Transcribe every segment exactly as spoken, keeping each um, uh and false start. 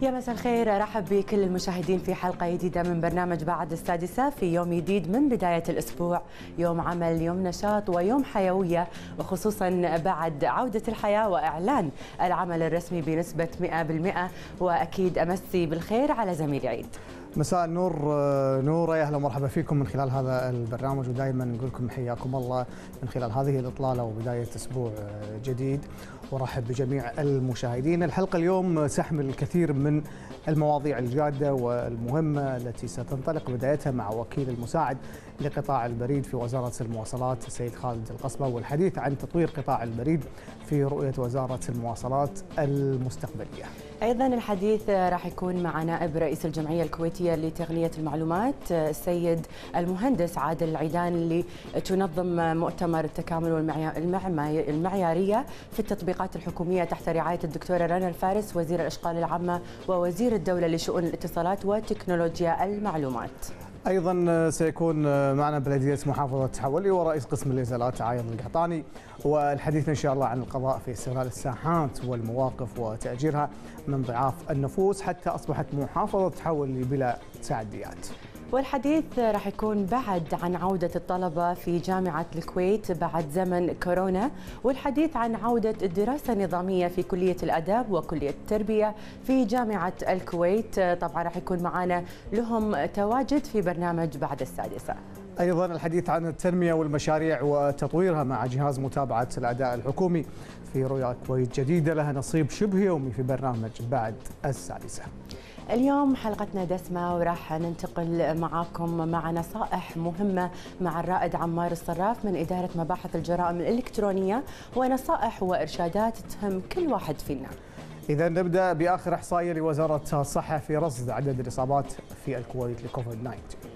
يا مساء الخير، ارحب بكل المشاهدين في حلقه جديده من برنامج بعد السادسه في يوم جديد من بدايه الاسبوع، يوم عمل، يوم نشاط ويوم حيويه، وخصوصا بعد عوده الحياه واعلان العمل الرسمي بنسبه مئة بالمئة. واكيد امسي بالخير على زميلي عيد. مساء النور نور، يا اهلا ومرحبا فيكم من خلال هذا البرنامج، ودائما نقول لكم حياكم الله من خلال هذه الاطلاله وبدايه اسبوع جديد، ورحب بجميع المشاهدين. الحلقه اليوم تحمل الكثير من المواضيع الجاده والمهمه التي ستنطلق بدايتها مع وكيل المساعد لقطاع البريد في وزاره المواصلات السيد خالد القصبه، والحديث عن تطوير قطاع البريد في رؤيه وزاره المواصلات المستقبليه. ايضا الحديث راح يكون مع نائب رئيس الجمعيه الكويتيه لتقنيه المعلومات السيد المهندس عادل العيدان، اللي تنظم مؤتمر التكامل والمعياريه في التطبيقات الحكوميه تحت رعايه الدكتوره رنا الفارس وزير الاشغال العامه ووزير الدوله لشؤون الاتصالات وتكنولوجيا المعلومات. ايضا سيكون معنا بلديه محافظه حولي ورئيس قسم الازالات عايض القحطاني، والحديث ان شاء الله عن القضاء في استغلال الساحات والمواقف وتاجيرها من ضعاف النفوس حتى اصبحت محافظه حولي بلا تعديات. والحديث راح يكون بعد عن عودة الطلبة في جامعة الكويت بعد زمن كورونا، والحديث عن عودة الدراسة النظامية في كلية الآداب وكلية التربية في جامعة الكويت. طبعا راح يكون معنا لهم تواجد في برنامج بعد السادسة. ايضا الحديث عن التنمية والمشاريع وتطويرها مع جهاز متابعة الأداء الحكومي في رؤية كويت جديدة لها نصيب شبه يومي في برنامج بعد السادسة. اليوم حلقتنا دسمة وراح ننتقل معاكم مع نصائح مهمة مع الرائد عمار الصراف من إدارة مباحث الجرائم الإلكترونية، ونصائح وإرشادات تهم كل واحد فينا. إذا نبدأ بآخر إحصائية لوزارة الصحة في رصد عدد الإصابات في الكويت لكوفيد تسعة عشر.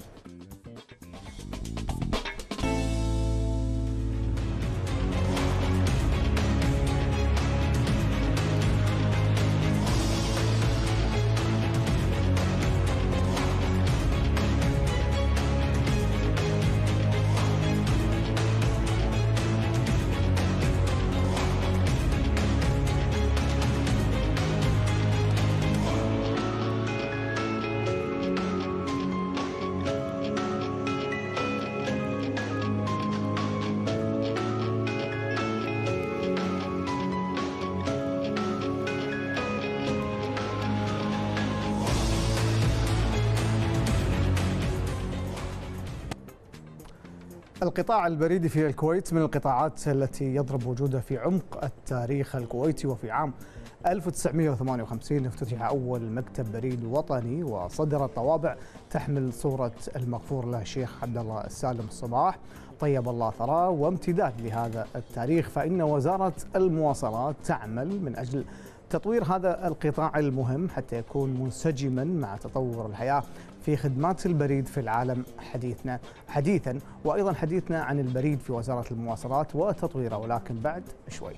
القطاع البريدي في الكويت من القطاعات التي يضرب وجوده في عمق التاريخ الكويتي، وفي عام ألف وتسعمئة وثمانية وخمسين افتتح أول مكتب بريد وطني وصدرت طوابع تحمل صورة المغفور له الشيخ عبد الله السالم الصباح طيب الله ثراه. وامتداد لهذا التاريخ فإن وزارة المواصلات تعمل من أجل تطوير هذا القطاع المهم حتى يكون منسجما مع تطور الحياة في خدمات البريد في العالم حديثنا حديثا وأيضا حديثنا عن البريد في وزارة المواصلات وتطويره، ولكن بعد شوي.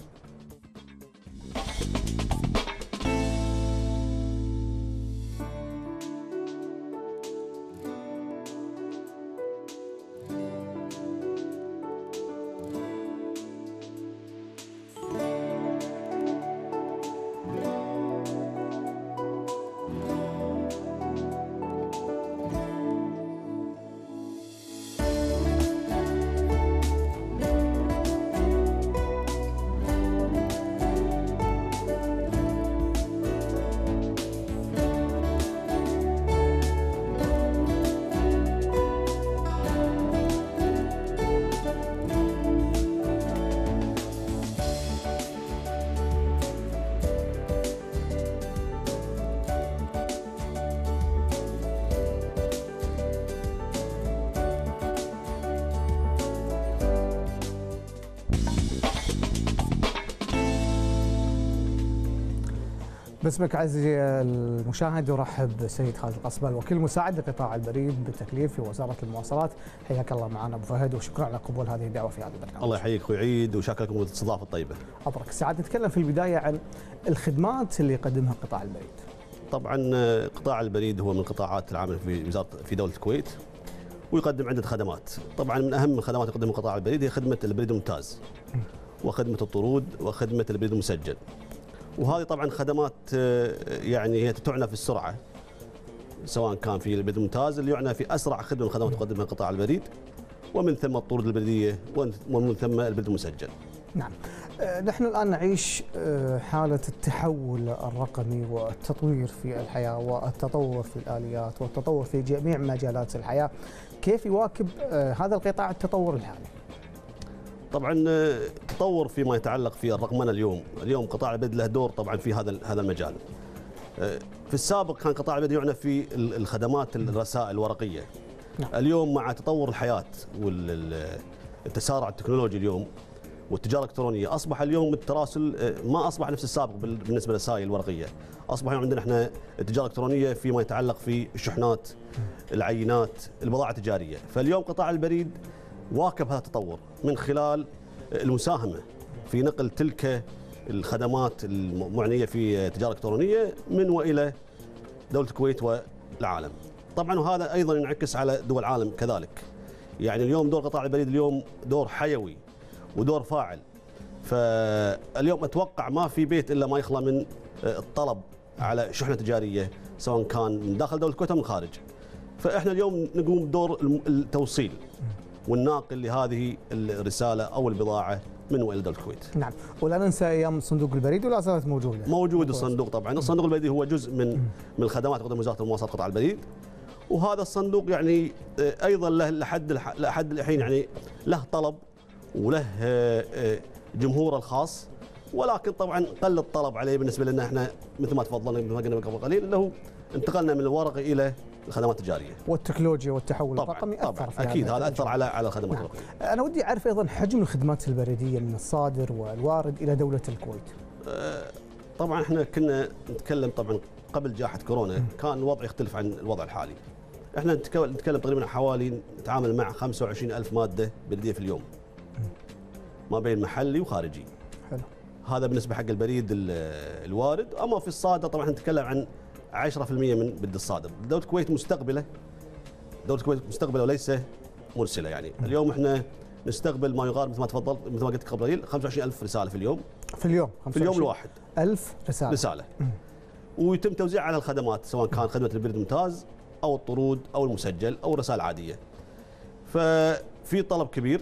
باسمك عزيزي المشاهد ارحب بالسيد خالد القصبه الوكيل المساعد لقطاع البريد بالتكليف في وزاره المواصلات. حياك الله معنا ابو فهد، وشكرا على قبول هذه الدعوه في هذا البرنامج. الله يحييك اخوي عيد، وشكرا لكم الاستضافه الطيبه. ابرك سعد. نتكلم في البدايه عن الخدمات اللي يقدمها قطاع البريد. طبعا قطاع البريد هو من قطاعات العمل في وزاره في دوله الكويت، ويقدم عده خدمات. طبعا من اهم الخدمات اللي يقدمها قطاع البريد هي خدمه البريد الممتاز وخدمه الطرود وخدمه البريد المسجل. وهذه طبعا خدمات يعني هي تعنى في السرعه، سواء كان في البريد الممتاز اللي يعنى في اسرع خدمه من خدمات تقدمها قطاع البريد، ومن ثم الطرود البريديه، ومن ثم البريد المسجل. نعم. نحن الآن نعيش حالة التحول الرقمي والتطوير في الحياة والتطور في الآليات والتطور في جميع مجالات الحياة. كيف يواكب هذا القطاع التطور الحالي؟ طبعا تطور فيما يتعلق في الرقمنة اليوم، اليوم قطاع البريد له دور طبعا في هذا هذا المجال. في السابق كان قطاع البريد يعنى في الخدمات الرسائل الورقية. نعم. اليوم مع تطور الحياة والتسارع التكنولوجي اليوم والتجاره الالكترونيه، اصبح اليوم التراسل ما اصبح نفس السابق بالنسبه للرسائل الورقيه، اصبح عندنا احنا التجاره الالكترونيه فيما يتعلق في الشحنات، العينات، البضاعه التجاريه، فاليوم قطاع البريد واكب هذا التطور من خلال المساهمه في نقل تلك الخدمات المعنيه في التجاره الالكترونيه من والى دوله الكويت والعالم. طبعا وهذا ايضا ينعكس على دول العالم كذلك. يعني اليوم دور قطاع البريد اليوم دور حيوي ودور فاعل. فاليوم اتوقع ما في بيت الا ما يخلى من الطلب على شحنه تجاريه، سواء كان من داخل دوله الكويت او من الخارج. فاحنا اليوم نقوم بدور التوصيل والناقل لهذه الرساله او البضاعه من والى دوله الكويت. نعم، ولا ننسى ايام صندوق البريد ولا زالت موجوده. موجود الصندوق طبعا، الصندوق البريدي هو جزء من من الخدمات تقدم وزاره المواصلات قطاع البريد. وهذا الصندوق يعني ايضا له لحد لحد الحين يعني له طلب وله جمهوره الخاص، ولكن طبعا قل الطلب عليه بالنسبه لنا احنا مثل ما تفضلنا مثل ما قلنا قبل قليل، اللي هو انتقلنا من الورقي الى الخدمات التجاريه. والتكنولوجيا والتحول الرقمي اثر في اكيد هذا اثر على على الخدمات نعم. الرقميه. انا ودي اعرف ايضا حجم الخدمات البريديه من الصادر والوارد الى دوله الكويت. طبعا احنا كنا نتكلم طبعا قبل جائحه كورونا كان الوضع يختلف عن الوضع الحالي. احنا نتكلم تقريبا عن حوالي نتعامل مع خمسة وعشرين ألف ماده بريديه في اليوم، ما بين محلي وخارجي. حلو. هذا بالنسبه حق البريد الوارد. اما في الصادر طبعا نتكلم عن عشرة بالمئة من بريد الصادر. دوله الكويت مستقبله دوله الكويت مستقبله وليس مرسله. يعني اليوم احنا نستقبل ما يقارب مثل ما تفضلت مثل ما قلت قبل قليل خمسة وعشرين ألف رساله في اليوم. في اليوم في اليوم الواحد ألف رساله رساله م. ويتم توزيع على الخدمات سواء كان خدمه البريد الممتاز او الطرود او المسجل او الرسائل العاديه. ففي طلب كبير،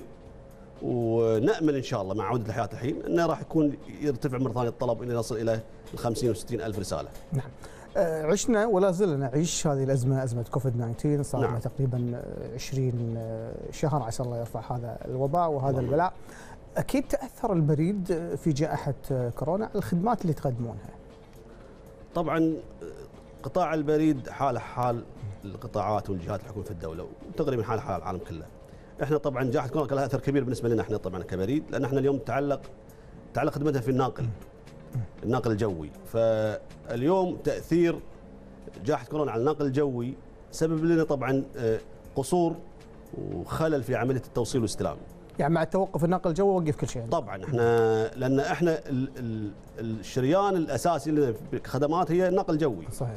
ونأمل إن شاء الله مع عودة الحياة الحين أنه راح يكون يرتفع مرة ثانية الطلب إلى يصل إلى الخمسين وستين ألف رسالة. نعم. عشنا ولا زلنا نعيش هذه الأزمة، أزمة كوفيد تسعة عشر، صار لها نعم. تقريبا عشرين شهر عسى الله يرفع هذا الوباء وهذا نعم. البلاء. أكيد تأثر البريد في جائحة كورونا على الخدمات اللي تقدمونها. طبعا قطاع البريد حاله حال القطاعات والجهات الحكومية في الدولة، وتقريبا حال حال العالم كله. احنا طبعا جائحه كورونا كان لها اثر كبير بالنسبه لنا احنا طبعا كبريد، لان احنا اليوم تعلق تعلق خدمتها في الناقل الناقل الجوي. فاليوم تاثير جائحه كورونا على الناقل الجوي سبب لنا طبعا قصور وخلل في عمليه التوصيل والاستلام. يعني مع التوقف الناقل الجوي وقف كل شيء. طبعا احنا لان احنا الشريان الاساسي لنا بالخدمات هي النقل الجوي. صحيح.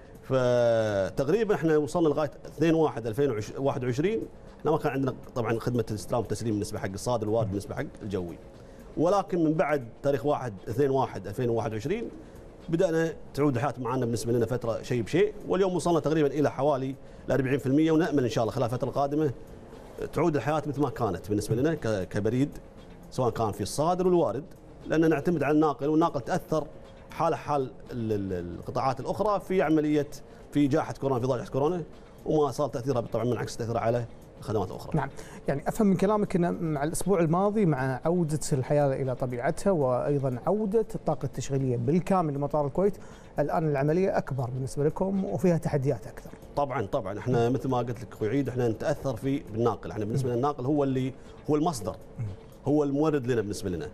فتقريبا احنا وصلنا لغايه اثنين واحد ألفين وواحد وعشرين ما كان عندنا طبعا خدمه الاستلام والتسليم بالنسبه حق الصادر الوارد بالنسبه حق الجوي. ولكن من بعد تاريخ واحد اثنين واحد ألفين وواحد وعشرين بدانا تعود الحياه معنا بالنسبه لنا فتره شيء بشيء، واليوم وصلنا تقريبا الى حوالي أربعين بالمئة، ونامل ان شاء الله خلال الفتره القادمه تعود الحياه مثل ما كانت بالنسبه لنا كبريد سواء كان في الصادر والوارد، لان نعتمد على الناقل، والناقل تاثر حاله حال القطاعات الاخرى في عمليه في جائحه كورونا في ضائحه كورونا، وما صار تاثيرها طبعا منعكس تاثيرها على الخدمات الاخرى. نعم، يعني افهم من كلامك ان مع الاسبوع الماضي مع عوده الحياه الى طبيعتها وايضا عوده الطاقه التشغيليه بالكامل لمطار الكويت، الان العمليه اكبر بالنسبه لكم وفيها تحديات اكثر. طبعا طبعا احنا مثل ما قلت لك اخوي عيد احنا نتاثر في بالناقل، احنا بالنسبه لنا الناقل هو اللي هو المصدر، هو المورد لنا بالنسبه لنا.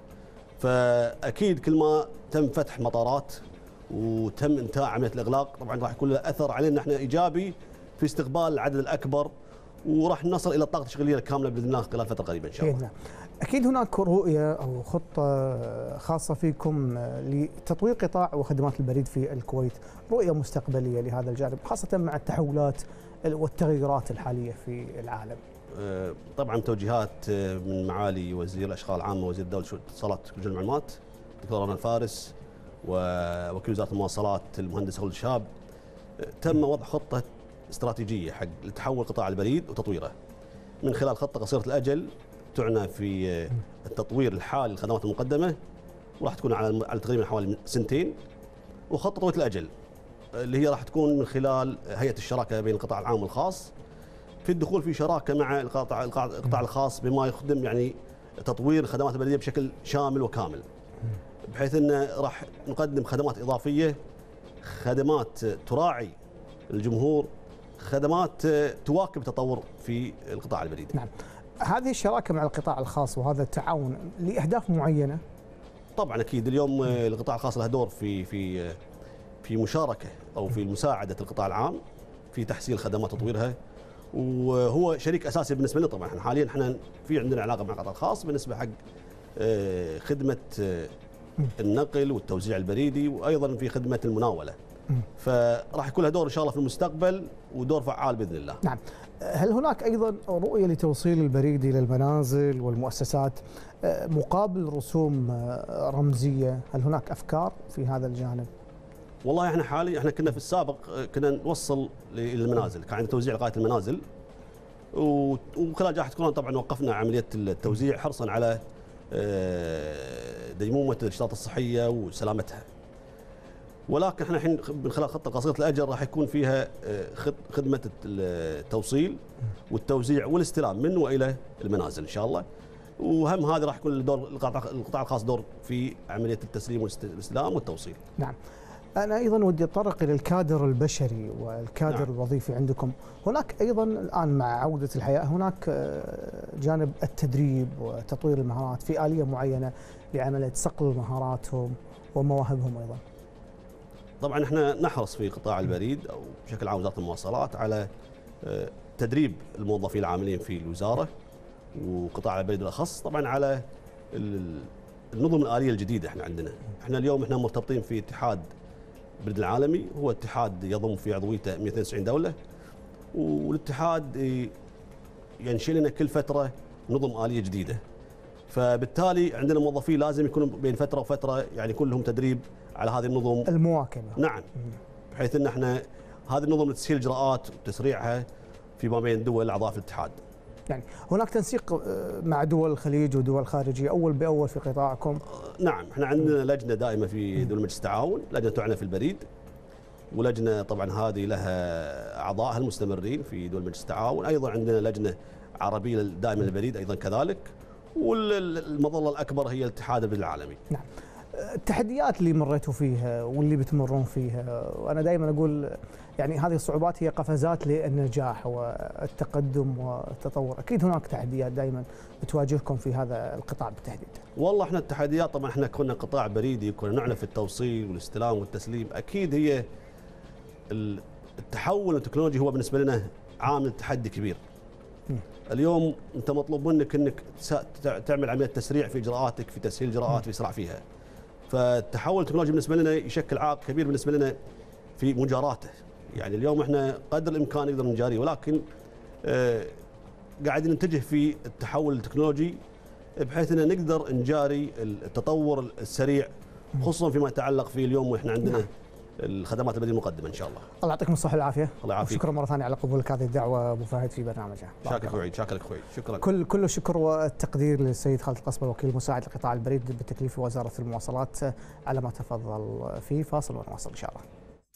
فاكيد كل ما تم فتح مطارات وتم انتهاء عمليه الاغلاق طبعا راح يكون له اثر علينا احنا ايجابي في استقبال العدد الاكبر، وراح نصل الى الطاقه التشغيليه الكامله باذن الله خلال فتره قريبه ان شاء الله. اكيد هناك رؤيه او خطه خاصه فيكم لتطوير قطاع وخدمات البريد في الكويت، رؤيه مستقبليه لهذا الجانب خاصه مع التحولات والتغيرات الحاليه في العالم. طبعا توجيهات من معالي وزير الاشغال العامه وزير الدوله الاتصالات وتكنولوجيا المعلومات دكتور رنا الفارس ووكيل وزاره المواصلات المهندس خالد شاب تم وضع خطه استراتيجيه حق لتحول قطاع البريد وتطويره من خلال خطه قصيره الاجل تعنى في التطوير الحالي للخدمات المقدمه، وراح تكون على على تقريبا حوالي سنتين، وخطه طويله الاجل اللي هي راح تكون من خلال هيئه الشراكه بين القطاع العام والخاص في الدخول في شراكه مع القطاع القطاع الخاص بما يخدم يعني تطوير خدمات البريديه بشكل شامل وكامل، بحيث انه راح نقدم خدمات اضافيه، خدمات تراعي الجمهور، خدمات تواكب تطور في القطاع البريدي. نعم. هذه الشراكه مع القطاع الخاص وهذا التعاون لاهداف معينه؟ طبعا اكيد اليوم القطاع الخاص له دور في في في مشاركه او في مساعده القطاع العام في تحسين الخدمات وتطويرها، وهو شريك اساسي بالنسبه لنا. طبعا احنا حاليا احنا في عندنا علاقه مع القطاع الخاص بالنسبه حق خدمه النقل والتوزيع البريدي، وايضا في خدمه المناوله. فراح يكون له دور ان شاء الله في المستقبل ودور فعال باذن الله. نعم. هل هناك ايضا رؤيه لتوصيل البريد الى المنازل والمؤسسات مقابل رسوم رمزيه؟ هل هناك افكار في هذا الجانب؟ والله احنا حاليا احنا كنا في السابق كنا نوصل للمنازل، كان عندنا توزيع لغايه المنازل، وخلال جائحه كورونا طبعا وقفنا عمليه التوزيع حرصا على ديمومه الاشتراطات الصحيه وسلامتها. ولكن احنا الحين من خلال خطه قصيره الاجل راح يكون فيها خدمه التوصيل والتوزيع والاستلام من والى المنازل ان شاء الله. وهم هذا راح يكون دور القطاع الخاص دور في عمليه التسليم والاستلام والتوصيل. نعم. أنا أيضا ودي أتطرق إلى الكادر البشري والكادر نعم. الوظيفي عندكم. هناك أيضا الآن مع عودة الحياة هناك جانب التدريب وتطوير المهارات في آلية معينة لعملية صقل مهاراتهم ومواهبهم أيضا. طبعا احنا نحرص في قطاع البريد أو بشكل عام وزارة المواصلات على تدريب الموظفين العاملين في الوزارة وقطاع البريد بالأخص، طبعا على النظم الآلية الجديدة. احنا عندنا احنا اليوم احنا مرتبطين في اتحاد البريد العالمي، هو اتحاد يضم في عضويته مئتين واثنين وتسعين دولة، والاتحاد ينشئ لنا كل فترة نظم آلية جديدة، فبالتالي عندنا موظفين لازم يكونوا بين فترة وفترة يعني يكون لهم تدريب على هذه النظم المواكبة. نعم، بحيث ان احنا هذه النظم لتسهيل الاجراءات وتسريعها فيما بين دول اعضاء في الاتحاد. يعني هناك تنسيق مع دول الخليج ودول خارجيه اول باول في قطاعكم؟ نعم، احنا عندنا لجنه دائمه في دول مجلس التعاون، لجنه تعنى في البريد، ولجنه طبعا هذه لها اعضائها المستمرين في دول مجلس التعاون، ايضا عندنا لجنه عربيه دائمه للبريد ايضا كذلك، والمظله الاكبر هي الاتحاد البريد العالمي. نعم. التحديات اللي مريتوا فيها واللي بتمرون فيها، وانا دائما اقول يعني هذه الصعوبات هي قفزات للنجاح والتقدم والتطور، اكيد هناك تحديات دائما بتواجهكم في هذا القطاع بالتحديد. والله احنا التحديات طبعا احنا كنا قطاع بريدي، كنا نعنى في التوصيل والاستلام والتسليم، اكيد هي التحول التكنولوجي هو بالنسبه لنا عامل تحدي كبير. م. اليوم انت مطلوب منك انك تعمل عمليه تسريع في اجراءاتك، في تسهيل اجراءات، في اسراع فيها. فالتحول التكنولوجي بالنسبه لنا يشكل عائق كبير بالنسبه لنا في مجاراته. يعني اليوم احنا قدر الامكان نقدر نجاريه، ولكن آه قاعدين نتجه في التحول التكنولوجي بحيث ان نقدر نجاري التطور السريع، خصوصا فيما يتعلق في اليوم واحنا عندنا الخدمات البريديه المقدمه ان شاء الله. الله يعطيكم الصحه والعافيه. الله يعافيك. شكرا مره ثانيه على قبولك هذه الدعوه ابو فهد في برنامجنا. شاكر خوي، شاكر خوي، شكرا. كل كل الشكر والتقدير للسيد خالد القصبه وكيل مساعد لقطاع البريد بتكليف وزاره المواصلات على ما تفضل فيه. فاصل ونواصل ان شاء الله.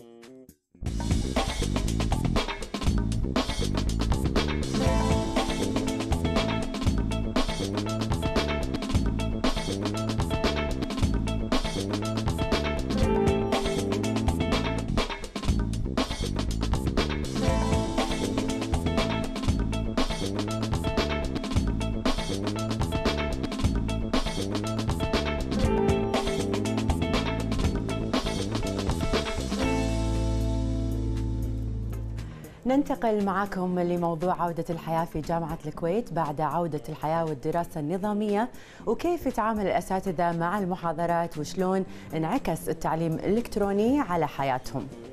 ننتقل معكم لموضوع عودة الحياة في جامعة الكويت بعد عودة الحياة والدراسة النظامية، وكيف يتعامل الأساتذة مع المحاضرات وشلون انعكس التعليم الإلكتروني على حياتهم.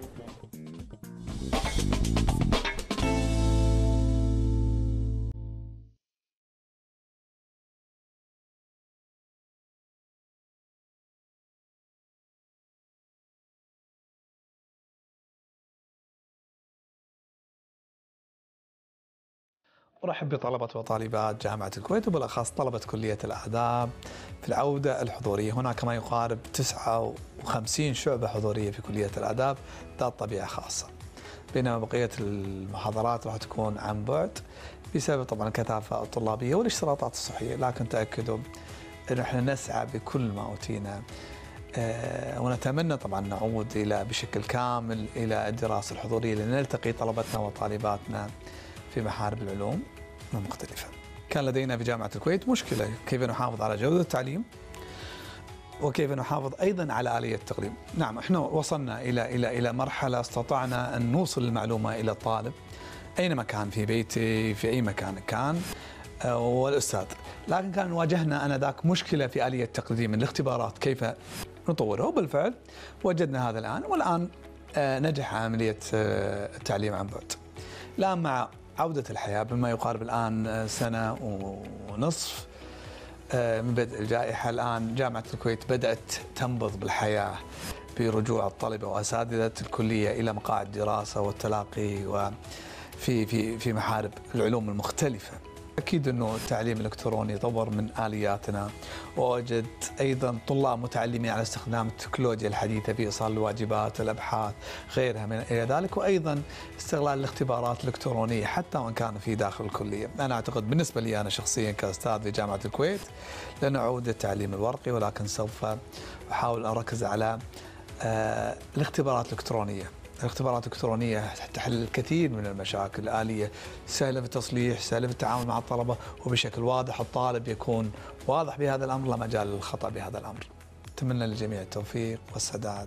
أرحب بطلبة وطالبات جامعة الكويت وبالأخص طلبة كلية الآداب في العودة الحضورية. هناك ما يقارب تسعة وخمسين شعبة حضورية في كلية الآداب ذات طبيعة خاصة، بينما بقية المحاضرات راح تكون عن بعد بسبب طبعا الكثافة الطلابية والاشتراطات الصحية. لكن تأكدوا أن احنا نسعى بكل ما أوتينا أه ونتمنى طبعا نعود إلى بشكل كامل إلى الدراسة الحضورية لنلتقي طلبتنا وطالباتنا في محارب العلوم المختلفة. كان لدينا في جامعة الكويت مشكلة كيف نحافظ على جودة التعليم وكيف نحافظ أيضا على آلية التقديم. نعم احنا وصلنا إلى إلى إلى مرحلة استطعنا أن نوصل المعلومة إلى الطالب أينما كان، في بيتي في أي مكان كان والأستاذ، لكن كان واجهنا آنذاك مشكلة في آلية تقديم الاختبارات كيف نطورها، وبالفعل وجدنا هذا الآن، والآن نجح عملية التعليم عن بعد. الآن مع عودة الحياة بما يقارب الآن سنة ونصف من بدء الجائحة، الآن جامعة الكويت بدأت تنبض بالحياة برجوع الطلبة وأساتذة الكلية إلى مقاعد الدراسة والتلاقي وفي في في محارب العلوم المختلفة. أكيد أنه التعليم الإلكتروني طور من آلياتنا، ووجد أيضا طلاب متعلمين على استخدام التكنولوجيا الحديثة في إيصال الواجبات، الأبحاث، غيرها من إلى ذلك، وأيضا استغلال الاختبارات الإلكترونية حتى وإن كان في داخل الكلية. أنا أعتقد بالنسبة لي أنا شخصيا كأستاذ في جامعة الكويت لن أعود التعليم الورقي، ولكن سوف أحاول أن أركز على آه الاختبارات الإلكترونية. الاختبارات الإلكترونية تحل الكثير من المشاكل الآلية، سهلة في التصليح، سهلة في التعامل مع الطلبة، وبشكل واضح الطالب يكون واضح بهذا الأمر، لا مجال للخطأ بهذا الأمر. أتمنى للجميع التوفيق والسداد.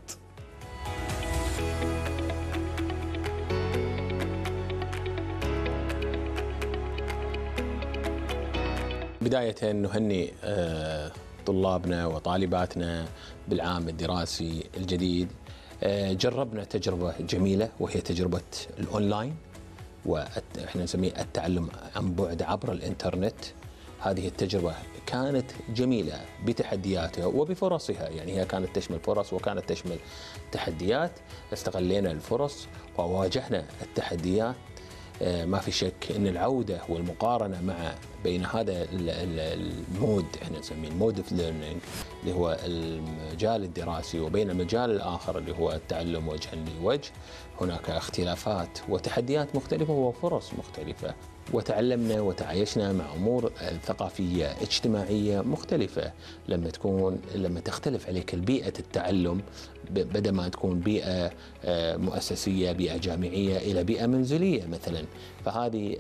بداية نهنئ طلابنا وطالباتنا بالعام الدراسي الجديد. جربنا تجربة جميلة وهي تجربة الأونلاين، وإحنا نسميه التعلم عن بعد عبر الإنترنت. هذه التجربة كانت جميلة بتحدياتها وبفرصها، يعني هي كانت تشمل فرص وكانت تشمل تحديات. استغلينا الفرص وواجهنا التحديات. ما في شك أن العودة والمقارنة مع بين هذا المود، احنا نسميه المود اوف ليرنينج اللي هو المجال الدراسي، وبين المجال الآخر اللي هو التعلم وجها لوجه، هناك اختلافات وتحديات مختلفة وفرص مختلفة، وتعلمنا وتعايشنا مع أمور ثقافية اجتماعية مختلفة. لما تكون لما تختلف عليك البيئة التعلم، بدل ما تكون بيئة مؤسسية، بيئة جامعية، إلى بيئة منزلية مثلا، فهذه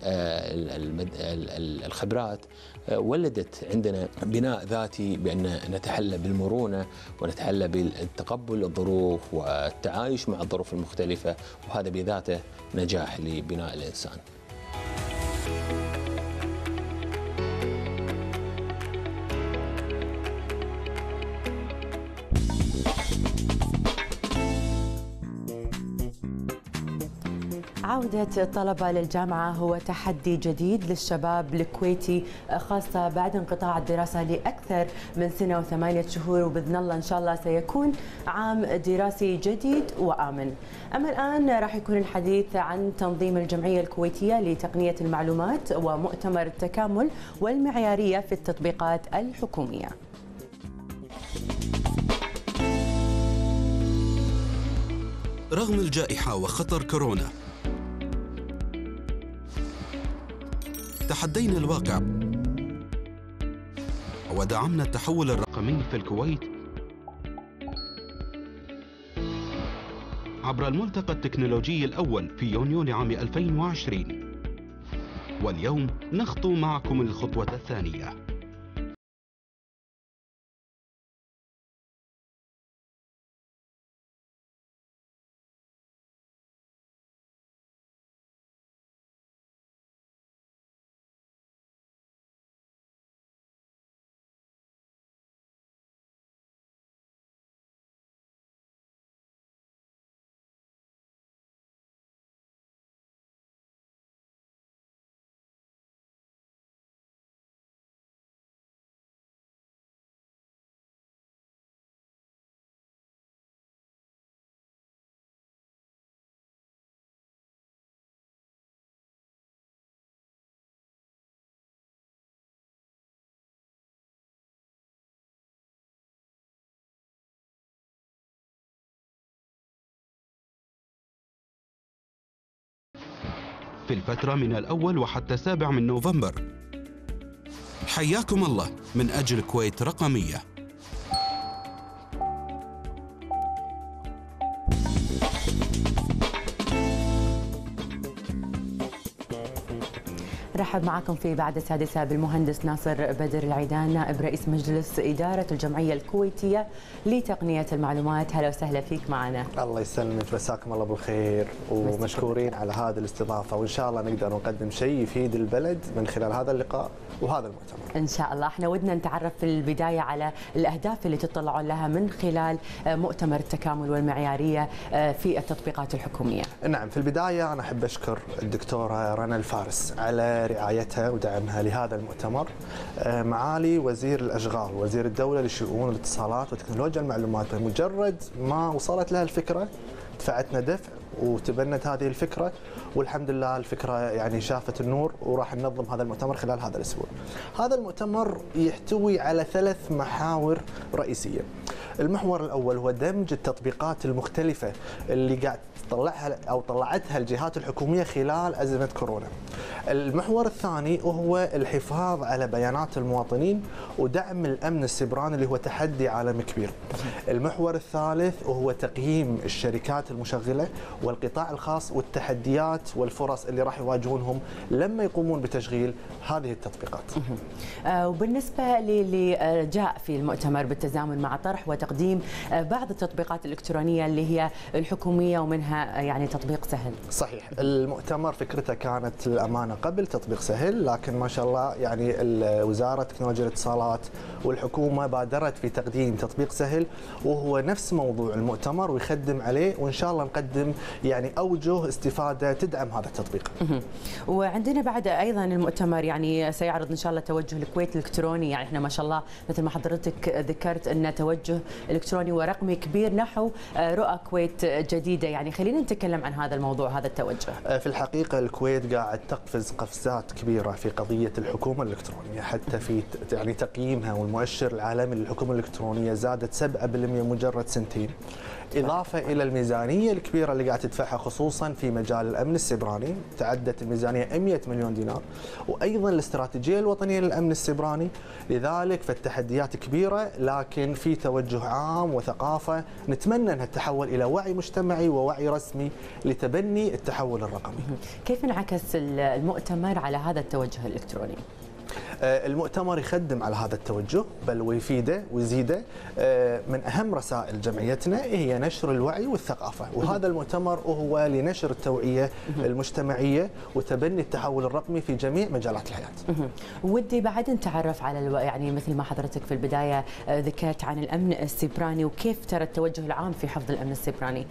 الخبرات ولدت عندنا بناء ذاتي بأن نتحلى بالمرونة ونتحلى بالتقبل الظروف والتعايش مع الظروف المختلفة، وهذا بذاته نجاح لبناء الإنسان. عودة الطلبة للجامعة هو تحدي جديد للشباب الكويتي، خاصة بعد انقطاع الدراسة لأكثر من سنة وثمانية شهور، وبإذن الله إن شاء الله سيكون عام دراسي جديد وآمن. أما الآن راح يكون الحديث عن تنظيم الجمعية الكويتية لتقنية المعلومات ومؤتمر التكامل والمعيارية في التطبيقات الحكومية. رغم الجائحة وخطر كورونا، تحدينا الواقع ودعمنا التحول الرقمي في الكويت عبر الملتقى التكنولوجي الأول في يونيو لعام ألفين وعشرين، واليوم نخطو معكم الخطوة الثانية. في الفترة من الأول وحتى السابع من نوفمبر. حياكم الله من أجل الكويت رقمية. رحب معكم في بعد السادسة بالمهندس ناصر بدر العيدان نائب رئيس مجلس إدارة الجمعية الكويتية لتقنية المعلومات. هلا وسهلا فيك معنا. الله يسلمك، مساكم الله بالخير ومشكورين على هذه الاستضافة، وإن شاء الله نقدر نقدم شيء يفيد البلد من خلال هذا اللقاء وهذا المؤتمر. إن شاء الله. احنا ودنا نتعرف في البداية على الأهداف اللي تطلعون لها من خلال مؤتمر التكامل والمعيارية في التطبيقات الحكومية. نعم، في البداية أنا أحب أشكر الدكتورة رنا الفارس على رعايتها ودعمها لهذا المؤتمر. معالي وزير الأشغال وزير الدولة لشؤون الاتصالات وتكنولوجيا المعلومات، بمجرد ما وصلت لها الفكرة دفعتنا دفع وتبنت هذه الفكرة، والحمد لله الفكرة يعني شافت النور، وراح ننظم هذا المؤتمر خلال هذا الأسبوع. هذا المؤتمر يحتوي على ثلاث محاور رئيسية. المحور الأول هو دمج التطبيقات المختلفة اللي قاعد تطلعها أو طلعتها الجهات الحكومية خلال أزمة كورونا. المحور الثاني وهو الحفاظ على بيانات المواطنين ودعم الأمن السيبراني اللي هو تحدي عالمي كبير. المحور الثالث وهو تقييم الشركات المشغلة والقطاع الخاص والتحديات والفرص اللي راح يواجهونهم لما يقومون بتشغيل هذه التطبيقات. وبالنسبة للي جاء في المؤتمر بالتزامن مع طرح وتقديم بعض التطبيقات الإلكترونية اللي هي الحكومية ومنها يعني تطبيق سهل. صحيح، المؤتمر فكرته كانت للأمانة قبل تطبيق سهل، لكن ما شاء الله يعني وزارة تكنولوجيا الاتصالات والحكومة بادرت في تقديم تطبيق سهل، وهو نفس موضوع المؤتمر ويخدم عليه، وإن شاء الله نقدم يعني أوجه استفادة تدعم هذا التطبيق. وعندنا بعد أيضا المؤتمر يعني سيعرض إن شاء الله توجه الكويت الإلكتروني. يعني إحنا ما شاء الله مثل ما حضرتك ذكرت أن توجه إلكتروني ورقمي كبير نحو رؤى كويت جديدة. يعني خلينا نتكلم عن هذا الموضوع، هذا التوجه. في الحقيقة الكويت قاعد تقفز قفزات كبيرة في قضية الحكومة الإلكترونية، حتى في يعني تقييمها والمؤشر العالمي للحكومة الإلكترونية زادت سبعة بالمئة مجرد سنتين، إضافة إلى الميزانية الكبيرة اللي قاعد تدفعها خصوصا في مجال الأمن السيبراني، تعدت الميزانية مئة مليون دينار، وأيضا الاستراتيجية الوطنية للأمن السيبراني. لذلك فالتحديات كبيرة، لكن في توجه عام وثقافة نتمنى أنها تتحول إلى وعي مجتمعي ووعي رسمي لتبني التحول الرقمي. كيف انعكس المؤتمر على هذا التوجه الإلكتروني؟ المؤتمر يخدم على هذا التوجه بل ويفيده ويزيده. من أهم رسائل جمعيتنا هي نشر الوعي والثقافة، وهذا المؤتمر هو لنشر التوعية المجتمعية وتبني التحول الرقمي في جميع مجالات الحياة. ودي بعد نتعرف على الو... يعني مثل ما حضرتك في البداية ذكرت عن الأمن السيبراني، وكيف ترى التوجه العام في حفظ الأمن السيبراني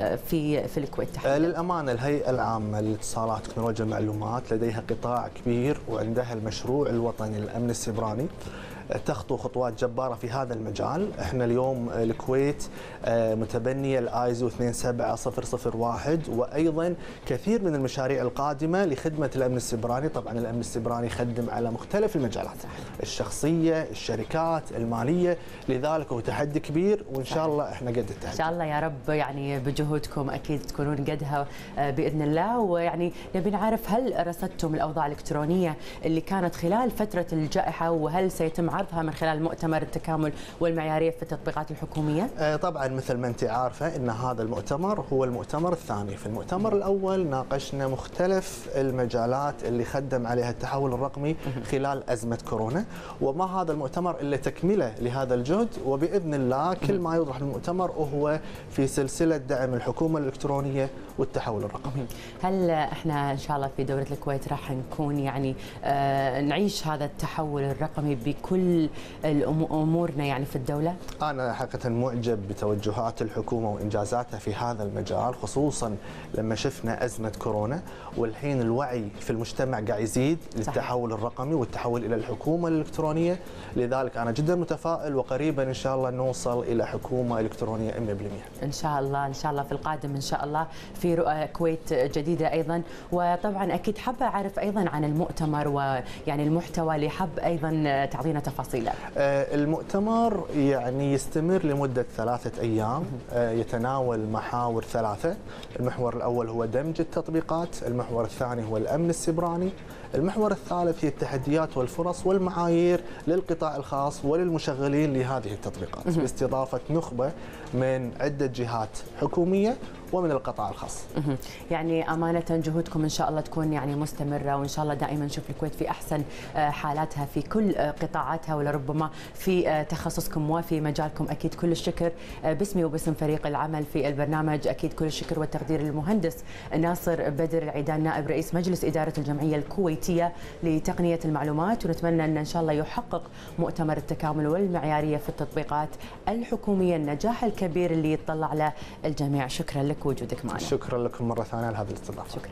في في الكويت تحديدا. للأمانة الهيئة العامة للاتصالات وتكنولوجيا المعلومات لديها قطاع كبير وعندها المشروع الوطني للأمن السيبراني، تخطو خطوات جبارة في هذا المجال. احنا اليوم الكويت متبنية الايزو اثنين سبعة صفر صفر واحد، وايضا كثير من المشاريع القادمة لخدمة الامن السيبراني. طبعا الامن السيبراني يخدم على مختلف المجالات، الشخصية، الشركات، المالية، لذلك هو تحدي كبير، وان شاء الله احنا قد التحدي. ان شاء الله يا رب، يعني بجهودكم اكيد تكونون قدها باذن الله. ويعني نبي نعرف هل رصدتم الاوضاع الالكترونية اللي كانت خلال فترة الجائحة، وهل سيتم عرضها من خلال مؤتمر التكامل والمعيارية في التطبيقات الحكومية؟ طبعا مثل ما انت عارفة ان هذا المؤتمر هو المؤتمر الثاني. في المؤتمر الاول ناقشنا مختلف المجالات اللي خدم عليها التحول الرقمي خلال أزمة كورونا، وما هذا المؤتمر الا تكملة لهذا الجهد، وباذن الله كل ما يوضح المؤتمر وهو في سلسلة دعم الحكومة الإلكترونية والتحول الرقمي. هل احنا ان شاء الله في دولة الكويت راح نكون يعني آه نعيش هذا التحول الرقمي بكل امورنا يعني في الدولة؟ انا حقيقة معجب بتوجهات الحكومة وانجازاتها في هذا المجال، خصوصا لما شفنا أزمة كورونا، والحين الوعي في المجتمع قاعد يزيد للتحول الرقمي والتحول الى الحكومة الإلكترونية. لذلك انا جدا متفائل، وقريبا ان شاء الله نوصل الى حكومة إلكترونية مئة بالمئة. ان شاء الله ان شاء الله في القادم ان شاء الله في رؤى كويت جديدة ايضا. وطبعا اكيد حابة اعرف ايضا عن المؤتمر ويعني المحتوى اللي حاب ايضا تعطينا تفاصيل تفاصيله. المؤتمر يعني يستمر لمدة ثلاثة أيام، يتناول محاور ثلاثة. المحور الأول هو دمج التطبيقات، المحور الثاني هو الأمن السيبراني، المحور الثالث هي التحديات والفرص والمعايير للقطاع الخاص وللمشغلين لهذه التطبيقات، باستضافة نخبة من عدة جهات حكومية ومن القطاع الخاص. يعني أمانة جهودكم إن شاء الله تكون يعني مستمرة، وإن شاء الله دائما نشوف الكويت في أحسن حالاتها في كل قطاعاتها، ولربما في تخصصكم وفي مجالكم. أكيد كل الشكر باسمي وباسم فريق العمل في البرنامج، أكيد كل الشكر والتقدير للمهندس ناصر بدر العيدان نائب رئيس مجلس إدارة الجمعية الكويتية لتقنية المعلومات، ونتمنى أن إن شاء الله يحقق مؤتمر التكامل والمعيارية في التطبيقات الحكومية النجاح الكبير اللي يتطلع له الجميع. شكرا لك وجودك معنا. شكرا لكم مرة ثانية على هذه الاستضافة. شكرا.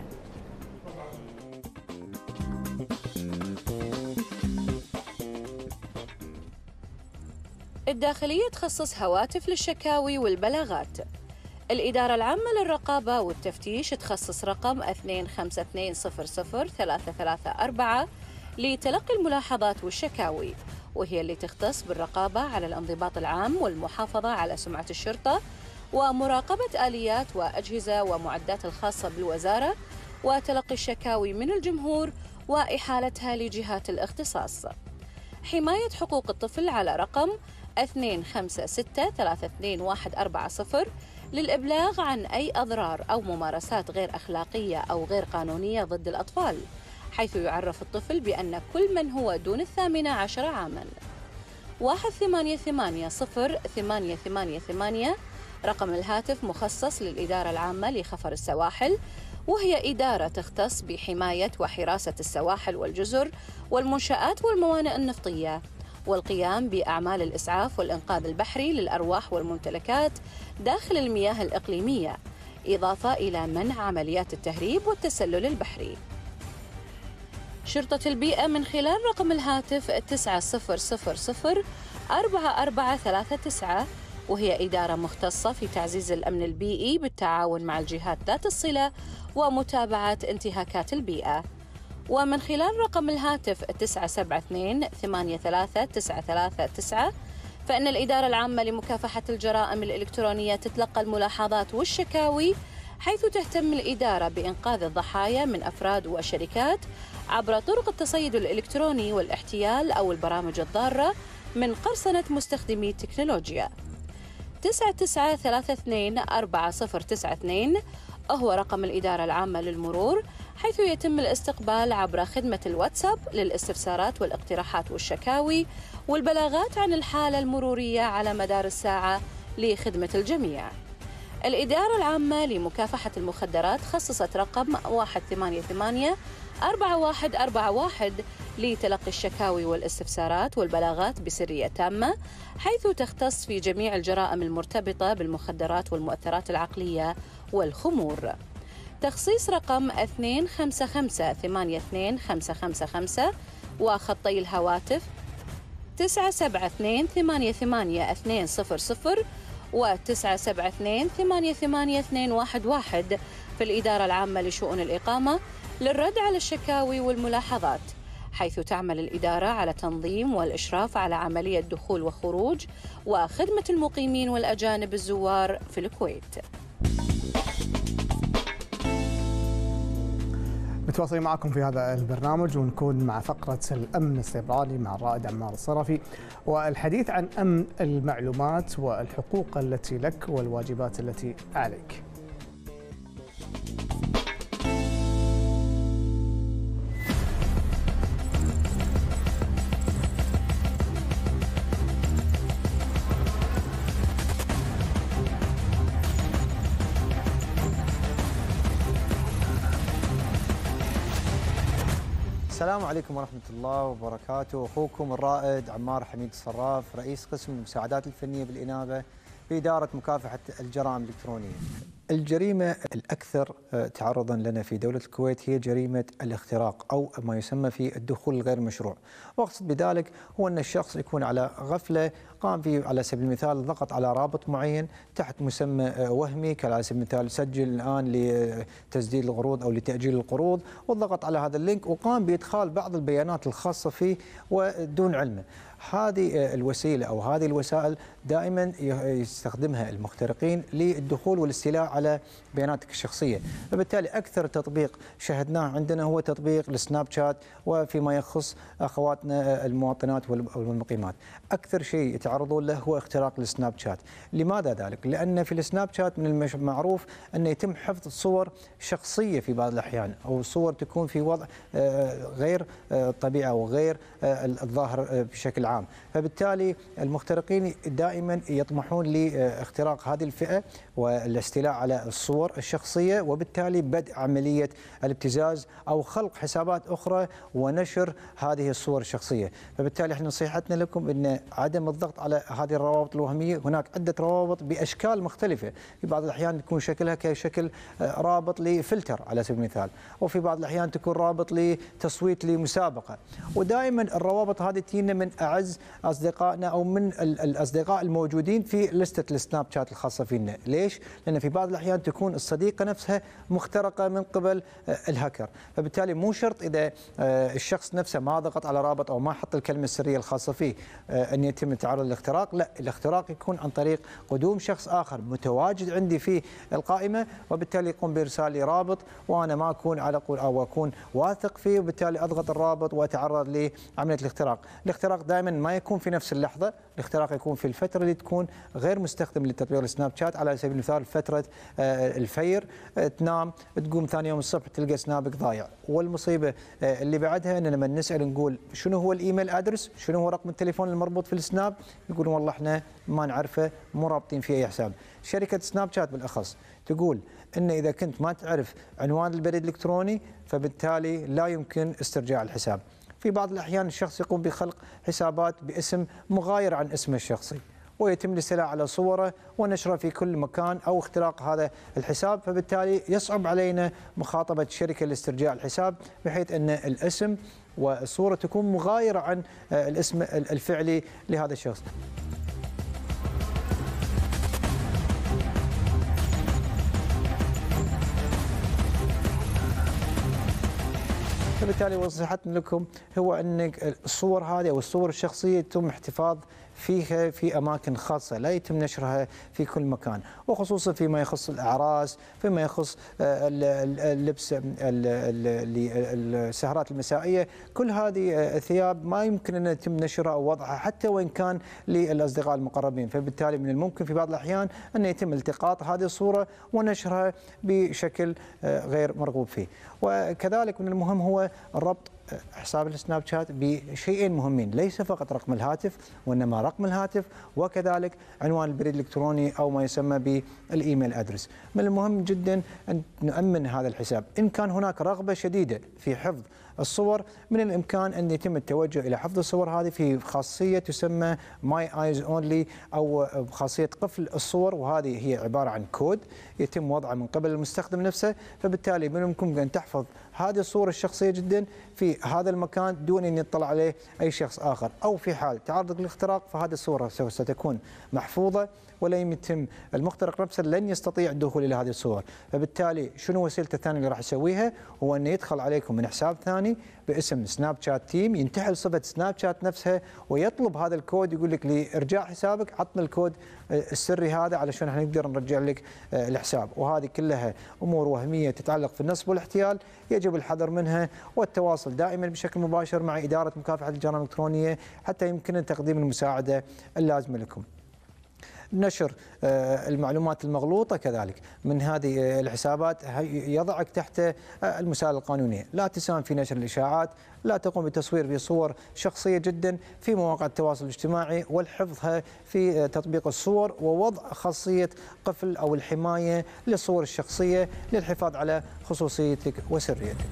الداخلية تخصص هواتف للشكاوي والبلاغات. الإدارة العامة للرقابة والتفتيش تخصص رقم اثنين خمسة اثنين صفر صفر ثلاثة ثلاثة أربعة لتلقي الملاحظات والشكاوي، وهي اللي تختص بالرقابة على الانضباط العام والمحافظة على سمعة الشرطة ومراقبة آليات وأجهزة ومعدات الخاصة بالوزارة، وتلقي الشكاوي من الجمهور وإحالتها لجهات الاختصاص. حماية حقوق الطفل على رقم اثنين خمسة ستة ثلاثة اثنين واحد أربعة صفر للإبلاغ عن أي أضرار أو ممارسات غير أخلاقية أو غير قانونية ضد الأطفال، حيث يعرف الطفل بأن كل من هو دون الثامنة عشر عاماً. واحد ثمانية ثمانية صفر ثمانية ثمانية ثمانية رقم الهاتف مخصص للإدارة العامة لخفر السواحل، وهي إدارة تختص بحماية وحراسة السواحل والجزر والمنشآت والموانئ النفطية، والقيام بأعمال الإسعاف والإنقاذ البحري للأرواح والممتلكات داخل المياه الإقليمية، إضافة إلى منع عمليات التهريب والتسلل البحري. شرطة البيئة من خلال رقم الهاتف تسعة صفر صفر صفر أربعة أربعة ثلاثة تسعة، وهي إدارة مختصة في تعزيز الأمن البيئي بالتعاون مع الجهات ذات الصلة ومتابعة انتهاكات البيئة. ومن خلال رقم الهاتف تسعة سبعة اثنين ثمانية ثلاثة تسعة ثلاثة تسعة، فإن الإدارة العامة لمكافحة الجرائم الإلكترونية تتلقى الملاحظات والشكاوي، حيث تهتم الإدارة بإنقاذ الضحايا من أفراد وشركات عبر طرق التصيد الإلكتروني والاحتيال أو البرامج الضارة من قرصنة مستخدمي التكنولوجيا. تسعة تسعة ثلاثة اثنين أربعة صفر تسعة اثنين هو رقم الإدارة العامة للمرور، حيث يتم الاستقبال عبر خدمة الواتساب للاستفسارات والاقتراحات والشكاوي والبلاغات عن الحالة المرورية على مدار الساعة لخدمة الجميع. الإدارة العامة لمكافحة المخدرات خصصت رقم واحد ثمانية ثمانية أربعة واحد أربعة واحد لتلقي الشكاوي والاستفسارات والبلاغات بسرية تامة، حيث تختص في جميع الجرائم المرتبطة بالمخدرات والمؤثرات العقلية والخمور. تخصيص رقم اثنين خمسة خمسة ثمانية اثنين خمسة خمسة خمسة وخطي الهواتف تسعة سبعة اثنين ثمانية ثمانية اثنين صفر صفر وتسعة سبعة اثنين ثمانية ثمانية اثنين واحد واحد في الإدارة العامة لشؤون الإقامة للرد على الشكاوي والملاحظات، حيث تعمل الإدارة على تنظيم والإشراف على عملية دخول وخروج وخدمة المقيمين والأجانب الزوار في الكويت. متواصلين معكم في هذا البرنامج، ونكون مع فقرة الأمن السيبراني مع الرائد عمار الصرفي، والحديث عن أمن المعلومات والحقوق التي لك والواجبات التي عليك. السلام عليكم ورحمة الله وبركاته. أخوكم الرائد عمار حميد الصراف، رئيس قسم المساعدات الفنية بالإنابة بإدارة مكافحة الجرائم الإلكترونية. الجريمة الأكثر تعرضا لنا في دولة الكويت هي جريمة الاختراق أو ما يسمى في الدخول الغير مشروع، واقصد بذلك هو أن الشخص يكون على غفلة، قام فيه على سبيل المثال ضغط على رابط معين تحت مسمى وهمي، على سبيل المثال سجل الآن لتسديد القروض أو لتأجيل القروض، والضغط على هذا اللينك وقام بإدخال بعض البيانات الخاصة فيه ودون علمه. هذه الوسيله او هذه الوسائل دائما يستخدمها المخترقين للدخول والاستيلاء على بياناتك الشخصيه، فبالتالي اكثر تطبيق شاهدناه عندنا هو تطبيق السناب شات، وفيما يخص اخواتنا المواطنات والمقيمات اكثر شيء يتعرضون له هو اختراق السناب شات. لماذا ذلك؟ لان في السناب شات من المعروف ان يتم حفظ صور شخصيه في بعض الاحيان، او صور تكون في وضع غير طبيعي او غير الظاهر بشكل عام، فبالتالي المخترقين دائما يطمحون لاختراق هذه الفئه والاستيلاء على الصور الشخصيه، وبالتالي بدء عمليه الابتزاز او خلق حسابات اخرى ونشر هذه الصور الشخصيه، فبالتالي احنا نصيحتنا لكم ان عدم الضغط على هذه الروابط الوهميه. هناك عده روابط باشكال مختلفه، في بعض الاحيان تكون شكلها كشكل رابط لفلتر على سبيل المثال، وفي بعض الاحيان تكون رابط لتصويت لمسابقه، ودائما الروابط هذه تجينا من اعز اصدقائنا او من الاصدقاء الموجودين في لسته السناب شات الخاصه فينا. ليش؟ لان في بعض الاحيان تكون الصديقه نفسها مخترقه من قبل الهاكر، فبالتالي مو شرط اذا الشخص نفسه ما ضغط على رابط او ما حط الكلمه السريه الخاصه فيه ان يتم التعرض للاختراق، لا، الاختراق يكون عن طريق قدوم شخص اخر متواجد عندي في القائمه، وبالتالي يقوم بارسال لي رابط وانا ما اكون على قول او اكون واثق فيه، وبالتالي اضغط الرابط واتعرض لعمليه الاختراق. الاختراق دائما ما يكون في نفس اللحظه، الاختراق يكون في الفتره اللي تكون غير مستخدم لتطبيق السناب شات، على سبيل المثال فتره الفير، تنام تقوم ثاني يوم الصبح تلقى سنابك ضايع. والمصيبه اللي بعدها ان لما نسال نقول شنو هو الايميل ادرس، شنو هو رقم التليفون المربوط في السناب، يقولون والله احنا ما نعرفه، مو رابطين فيه اي حساب. شركه سناب شات بالاخص تقول ان اذا كنت ما تعرف عنوان البريد الالكتروني فبالتالي لا يمكن استرجاع الحساب. في بعض الاحيان الشخص يقوم بخلق حسابات باسم مغاير عن اسمه الشخصي، ويتم الاستيلاء على صوره ونشره في كل مكان او اختراق هذا الحساب، فبالتالي يصعب علينا مخاطبه الشركه لاسترجاع الحساب، بحيث ان الاسم والصوره تكون مغايره عن الاسم الفعلي لهذا الشخص. فبالتالي نصيحتنا لكم هو ان الصور هذه او الصور الشخصيه يتم احتفاظ فيها في اماكن خاصه، لا يتم نشرها في كل مكان، وخصوصا فيما يخص الاعراس، فيما يخص اللبس، السهرات المسائيه، كل هذه الثياب ما يمكن ان يتم نشرها او وضعها حتى وان كان للاصدقاء المقربين، فبالتالي من الممكن في بعض الاحيان ان يتم التقاط هذه الصوره ونشرها بشكل غير مرغوب فيه. وكذلك من المهم هو الربط حساب السناب شات بشيئين مهمين، ليس فقط رقم الهاتف وانما رقم الهاتف، وكذلك عنوان البريد الالكتروني او ما يسمى بالايميل ادرس. من المهم جدا ان نؤمن هذا الحساب. ان كان هناك رغبه شديده في حفظ الصور، من الامكان ان يتم التوجه الى حفظ الصور هذه في خاصيه تسمى ماي ايز اونلي، او خاصيه قفل الصور، وهذه هي عباره عن كود يتم وضعه من قبل المستخدم نفسه، فبالتالي من الممكن ان تحفظ هذه الصوره الشخصيه جدا في هذا المكان دون ان يطلع عليه اي شخص اخر، او في حال تعرض للاختراق فهذه الصوره سوف ستكون محفوظه ولا يتم المخترق نفسه لن يستطيع الدخول الى هذه الصور. فبالتالي شنو وسيلته الثانيه اللي راح يسويها؟ هو انه يدخل عليكم من حساب ثاني باسم سناب شات تيم، ينتحل صفه سناب شات نفسها ويطلب هذا الكود، يقول لك لارجاع حسابك عطنا الكود السري هذا علشان احنا نقدر نرجع لك الحساب. وهذه كلها امور وهميه تتعلق في النصب والاحتيال، يجب الحذر منها والتواصل دائما بشكل مباشر مع اداره مكافحه الجرائم الالكترونيه حتى يمكن تقديم المساعده اللازمه لكم. نشر المعلومات المغلوطة كذلك من هذه الحسابات يضعك تحت المسائل القانونية، لا تساهم في نشر الإشاعات، لا تقوم بتصوير بصور شخصية جدا في مواقع التواصل الاجتماعي والحفظها في تطبيق الصور، ووضع خاصية قفل أو الحماية للصور الشخصية للحفاظ على خصوصيتك وسريتك.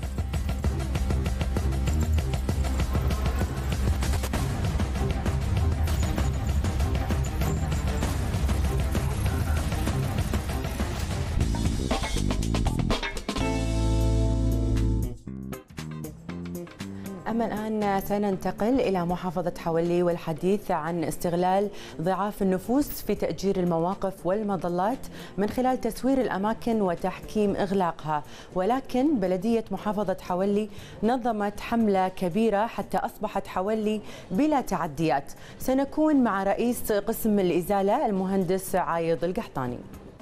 أما الآن سننتقل إلى محافظة حولي والحديث عن استغلال ضعاف النفوس في تأجير المواقف والمظلات من خلال تسوير الأماكن وتحكيم إغلاقها. ولكن بلدية محافظة حولي نظمت حملة كبيرة حتى أصبحت حولي بلا تعديات. سنكون مع رئيس قسم الإزالة المهندس عايض القحطاني.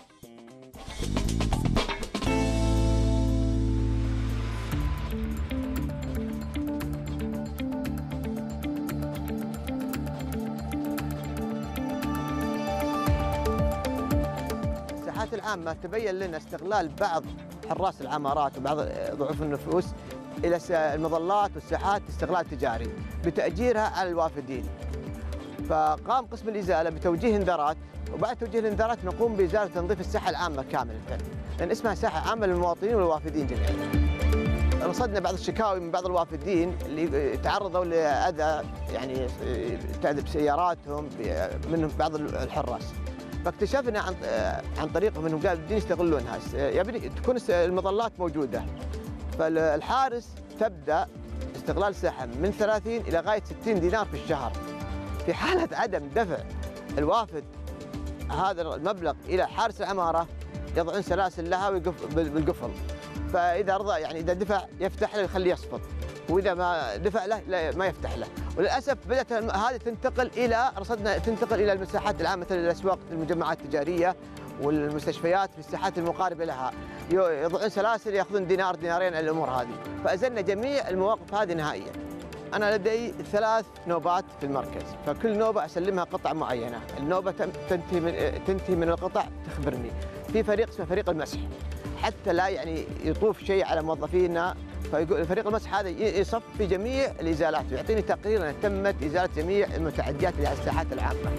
العامة تبين لنا استغلال بعض حراس العمارات وبعض ضعوف النفوس إلى المظلات والساحات استغلال تجاري بتأجيرها على الوافدين. فقام قسم الإزالة بتوجيه انذارات، وبعد توجيه الانذارات نقوم بإزالة تنظيف الساحة العامة كاملة، لأن اسمها ساحة عامة للمواطنين والوافدين جميعا. رصدنا بعض الشكاوي من بعض الوافدين اللي تعرضوا لأذى، يعني تعذب سياراتهم من بعض الحراس. فاكتشفنا عن عن طريقهم انهم قاعدين يستغلونها، يبي تكون المظلات موجوده. فالحارس تبدا استغلال الساحه من ثلاثين الى غايه ستين دينار في الشهر. في حاله عدم دفع الوافد هذا المبلغ الى حارس العماره يضعون سلاسل لها بالقفل. فاذا رضى يعني اذا دفع يفتح له يخليه يصفط، واذا ما دفع له لا ما يفتح له. وللاسف بدات هذه تنتقل الى رصدنا تنتقل الى المساحات العامه مثل الاسواق، المجمعات التجاريه والمستشفيات في الساحات المقاربه لها، يضعون سلاسل ياخذون دينار دينارين على الامور هذه. فازلنا جميع المواقف هذه نهائيا. انا لدي ثلاث نوبات في المركز، فكل نوبه اسلمها قطعه معينه، النوبه تنتهي من تنتهي من القطع تخبرني. في فريق اسمه فريق المسح، حتى لا يعني يطوف شيء على موظفينا، فيقول فريق المسح هذا يصف في جميع الازالات ويعطيني تقرير ان تمت ازاله جميع المتعديات اللي على الساحات العامه.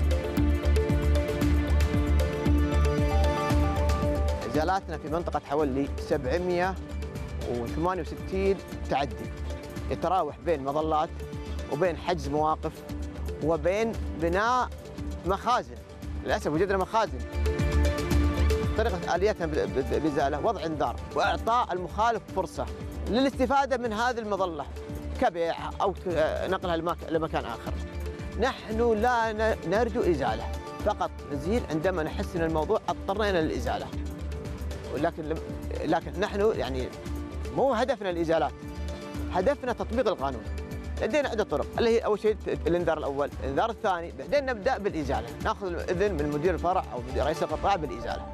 ازالاتنا في منطقه حولي سبعمئة وثمانية وستين تعدي، يتراوح بين مظلات وبين حجز مواقف وبين بناء مخازن. للاسف وجدنا مخازن. طريقه اليتنا بالازاله وضع انذار واعطاء المخالف فرصه للاستفاده من هذه المظله كبيع او نقلها لمكان اخر. نحن لا نرجو ازاله، فقط نزيل عندما نحس ان الموضوع اضطرنا الى الازاله. ولكن لكن نحن يعني مو هدفنا الازالات، هدفنا تطبيق القانون. لدينا عده طرق، اللي هي اول شيء الانذار الاول، الانذار الثاني، بعدين نبدا بالازاله، ناخذ الاذن من مدير الفرع او مدير رئيس القطاع بالازاله.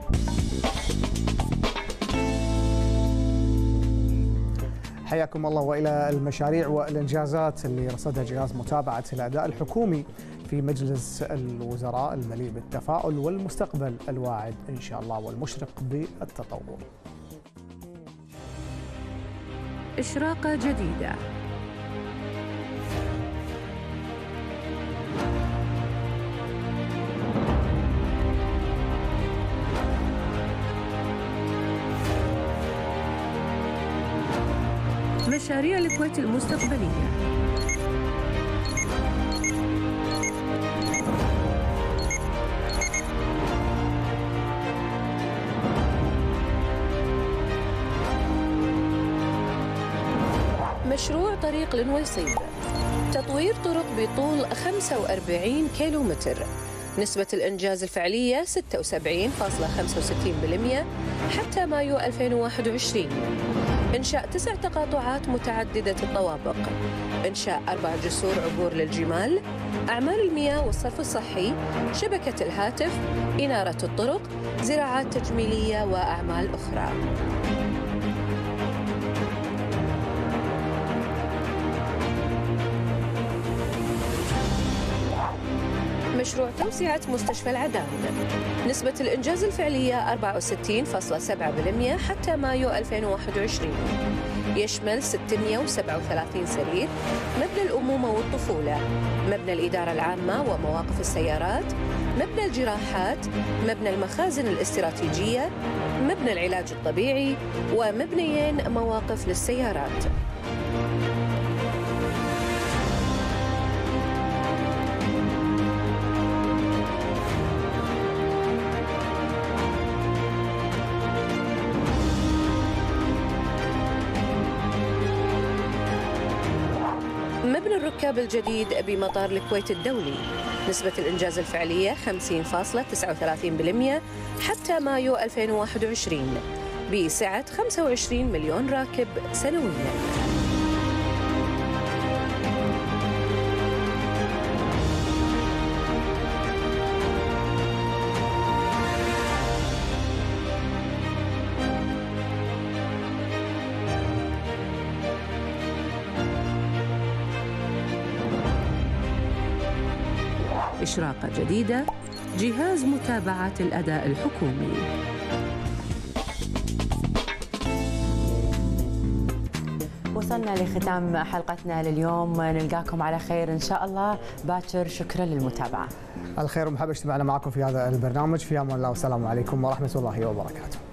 حياكم الله. والى المشاريع والانجازات اللي رصدها جهاز متابعه الاداء الحكومي في مجلس الوزراء المليء بالتفاؤل والمستقبل الواعد ان شاء الله والمشرق بالتطور. إشراقة جديدة. مشاريع الكويت المستقبلية. مشروع طريق النويصيب، تطوير طرق بطول خمسة وأربعين كيلومتر، نسبة الإنجاز الفعلية ستة وسبعين فاصلة خمسة وستين بالمئة حتى مايو ألفين وواحد وعشرين. إنشاء تسع تقاطعات متعددة الطوابق، إنشاء أربع جسور عبور للجمال، أعمال المياه والصرف الصحي، شبكة الهاتف، إنارة الطرق، زراعات تجميلية وأعمال أخرى. مشروع توسعة مستشفى العدان، نسبة الإنجاز الفعلية أربعة وستين فاصلة سبعة بالمئة حتى مايو ألفين وواحد وعشرين. يشمل ستمئة وسبعة وثلاثين سرير، مبنى الأمومة والطفولة، مبنى الإدارة العامة ومواقف السيارات، مبنى الجراحات، مبنى المخازن الاستراتيجية، مبنى العلاج الطبيعي، ومبنيين مواقف للسيارات. مبنى الركاب الجديد بمطار الكويت الدولي. نسبة الإنجاز الفعلية خمسين فاصلة تسعة وثلاثين بالمئة حتى مايو ألفين وواحد وعشرين بسعة خمسة وعشرين مليون راكب سنوياً. إشراقة جديدة، جهاز متابعة الأداء الحكومي. وصلنا لختام حلقتنا لليوم، نلقاكم على خير إن شاء الله باكر. شكرا للمتابعة. الخير ومحبة اجتماعنا معكم في هذا البرنامج. في أمان الله والسلام عليكم ورحمة الله وبركاته.